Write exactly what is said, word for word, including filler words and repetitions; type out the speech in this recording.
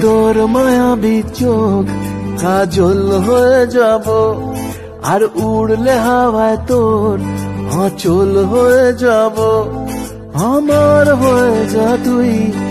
তোর মায়াবী চোখ কাজল হয়ে যাব, আর উড়লে হাওয়ায় তোর আঁচল হয়ে যাব। আমার হয়ে যা তুই।